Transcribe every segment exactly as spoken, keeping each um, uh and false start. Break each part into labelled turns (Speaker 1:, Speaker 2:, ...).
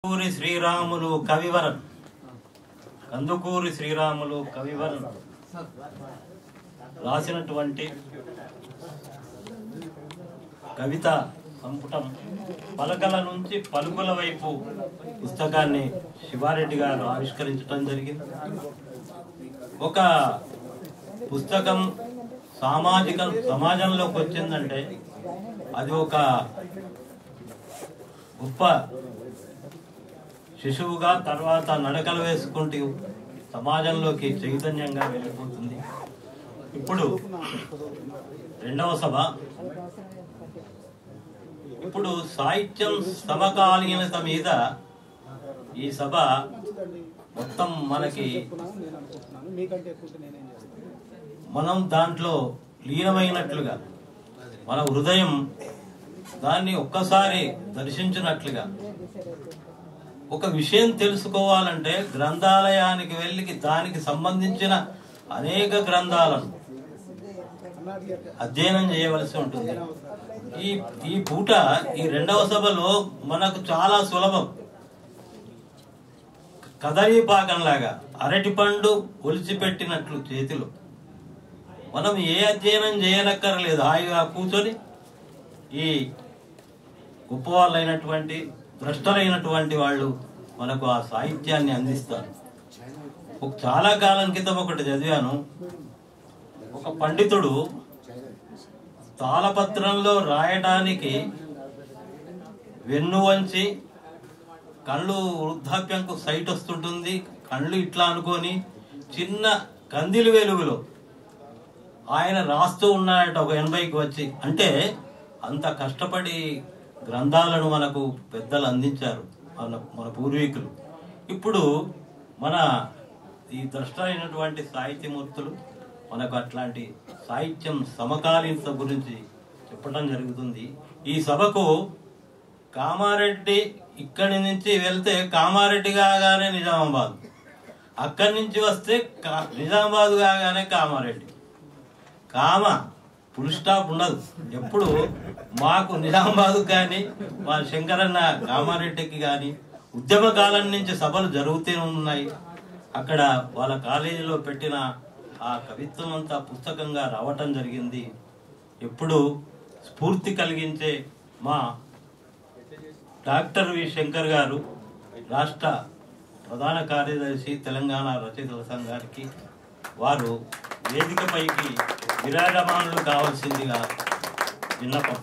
Speaker 1: కందుకూరి శ్రీరాములు కవివరన్ కందుకూరి శ్రీరాములు కవివరన్ రాసినటువంటి కవిత సంపుటం పలకల నుంచి పలుకుల వైపు పుస్తకాన్ని శివారెడ్డి గారు ఆవిష్కరించడం జరిగింది. ఒక పుస్తకం సామాజిక సమాజంలోకి వచ్చిందంటే అది ఒక గొప్ప శిశువుగా తర్వాత నడకలు వేసుకుంటూ సమాజంలోకి చైతన్యంగా వెళ్ళిపోతుంది. ఇప్పుడు రెండవ సభ ఇప్పుడు సాహిత్యం సమకాలీనత మీద ఈ సభ మొత్తం మనకి మనం దాంట్లో లీనమైనట్లుగా మన హృదయం దాన్ని ఒక్కసారి దర్శించినట్లుగా ఒక విషయం తెలుసుకోవాలంటే గ్రంథాలయానికి వెళ్ళి దానికి సంబంధించిన అనేక గ్రంథాలను అధ్యయనం చేయవలసి ఉంటుంది. ఈ ఈ పూట ఈ రెండవ సభలో మనకు చాలా సులభం. కదలీపాకంలాగా అరటి పండు ఒలిచిపెట్టినట్లు చేతిలో మనం ఏ అధ్యయనం చేయనక్కర్లేదు. హాయిగా కూర్చొని ఈ గొప్ప వాళ్ళైనటువంటి ద్రష్టలైనటువంటి వాళ్ళు మనకు ఆ సాహిత్యాన్ని అందిస్తారు. చాలా కాలం క్రితం ఒకటి చదివాను. ఒక పండితుడు తాళపత్రంలో రాయడానికి వెన్ను వంచి కళ్ళు వృద్ధాప్యంకు సైట్ వస్తుంటుంది, కళ్ళు ఇట్లా అనుకొని చిన్న కందిలి వెలుగులో ఆయన రాస్తూ ఉన్నాయట ఒక ఎనభైకి వచ్చి. అంటే అంత కష్టపడి గ్రంథాలను మనకు పెద్దలు అందించారు మన మన పూర్వీకులు. ఇప్పుడు మన ఈ ద్రష్ట అయినటువంటి సాహిత్యమూర్తులు మనకు అట్లాంటి సాహిత్యం సమకాలీనత గురించి చెప్పడం జరుగుతుంది. ఈ సభకు కామారెడ్డి ఇక్కడి నుంచి వెళ్తే కామారెడ్డి కాగానే నిజామాబాద్, అక్కడి నుంచి వస్తే నిజామాబాద్ కాగానే కామారెడ్డి. కామ ఫుల్ స్టాప్ ఉండదు. ఎప్పుడు మాకు నిజామాబాద్ కానీ మా శంకరన్న కామారెడ్డికి కానీ ఉద్యమ కాలం నుంచి సభలు జరుగుతూనే ఉన్నాయి. అక్కడ వాళ్ళ కాలేజీలో పెట్టిన ఆ కవిత్వం అంతా పుస్తకంగా రావటం జరిగింది. ఎప్పుడు స్ఫూర్తి కలిగించే మా డాక్టర్ వి శంకర్ గారు, రాష్ట్ర ప్రధాన కార్యదర్శి తెలంగాణ రచయితల సంఘానికి, వారు వేదికపైకి విరాజమానులు కావాల్సిందిగా విన్నపం.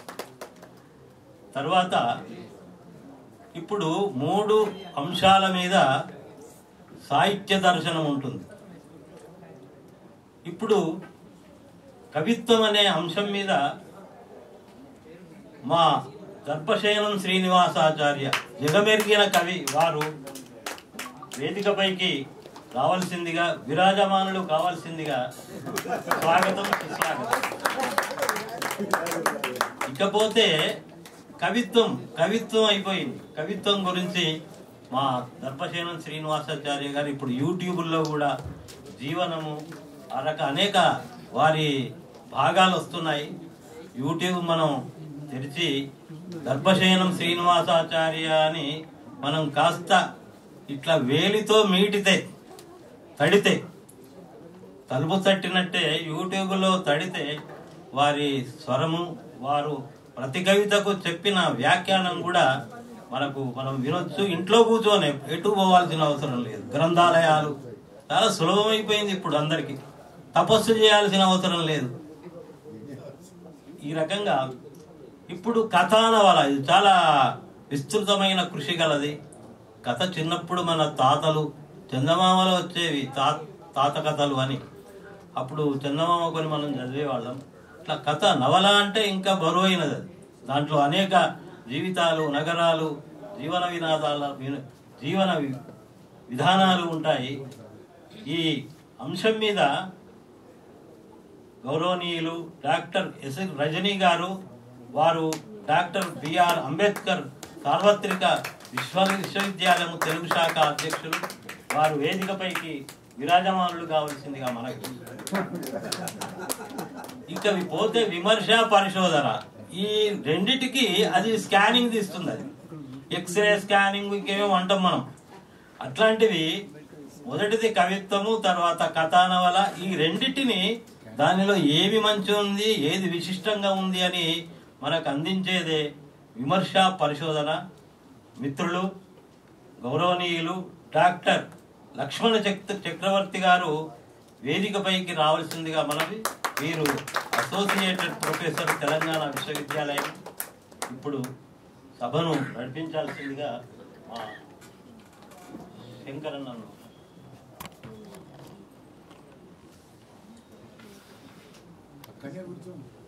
Speaker 1: తర్వాత ఇప్పుడు మూడు అంశాల మీద సాహిత్య దర్శనం ఉంటుంది. ఇప్పుడు కవిత్వం అనే అంశం మీద మా దర్పశయనం శ్రీనివాసాచార్య జగమెరిగిన కవి వారు వేదికపైకి రావాల్సిందిగా, విరాజమానులు కావాల్సిందిగా స్వాగతం సుస్వాగతం. ఇకపోతే కవిత్వం కవిత్వం అయిపోయింది. కవిత్వం గురించి మా దర్పశయనం శ్రీనివాసాచార్య గారు ఇప్పుడు యూట్యూబ్లో కూడా జీవనము అరక అనేక వారి భాగాలు వస్తున్నాయి. యూట్యూబ్ మనం తెరిచి దర్పశయనం శ్రీనివాసాచార్య అని మనం కాస్త ఇట్లా వేలితో మీటితే తడితే తలుపు తట్టినట్టే యూట్యూబ్లో తడితే వారి స్వరము, వారు ప్రతి కవితకు చెప్పిన వ్యాఖ్యానం కూడా మనకు మనం వినొచ్చు. ఇంట్లో కూర్చొని ఎటు పోవాల్సిన అవసరం లేదు. గ్రంథాలయాలు చాలా సులభమైపోయింది ఇప్పుడు అందరికి. తపస్సు చేయాల్సిన అవసరం లేదు. ఈ రకంగా ఇప్పుడు కథా నవల ఇది చాలా విస్తృతమైన కృషి గలది. కథ చిన్నప్పుడు మన తాతలు చందమామలో వచ్చేవి తా తాత కథలు అని. అప్పుడు చందమామ కొని మనం చదివేవాళ్ళం. ఇట్లా కథ నవల అంటే ఇంకా బరువైనది. అది దాంట్లో అనేక జీవితాలు, నగరాలు, జీవన వినాదాల జీవన విధానాలు ఉంటాయి. ఈ అంశం మీద గౌరవనీయులు డాక్టర్ ఎస్ రజనీ గారు, వారు డాక్టర్ బిఆర్ అంబేద్కర్ సార్వత్రిక విశ్వ విశ్వవిద్యాలయం తెలుగు శాఖ అధ్యక్షులు, వారు వేదికపైకి విరాజమానులు కావాల్సిందిగా మనకు. ఇక పోతే విమర్శ, పరిశోధన, ఈ రెండిటికి అది స్కానింగ్ తీస్తుంది. అది ఎక్స్రే స్కానింగ్ ఇంకేమో అంటాం మనం. అట్లాంటివి మొదటిది కవిత్వము, తర్వాత కథానవల. ఈ రెండిటిని దానిలో ఏమి మంచి ఉంది, ఏది విశిష్టంగా ఉంది అని మనకు అందించేదే విమర్శ పరిశోధన. మిత్రులు గౌరవనీయులు డాక్టర్ లక్ష్మణ చక్రవర్తి గారు వేదికపైకి రావాల్సిందిగా మనవి. వీరు అసోసియేటెడ్ ప్రొఫెసర్ తెలంగాణ విశ్వవిద్యాలయం. ఇప్పుడు సభను నడిపించాల్సిందిగా మా శంకరన్నను.
Speaker 2: అక్కడే కూర్చోండి.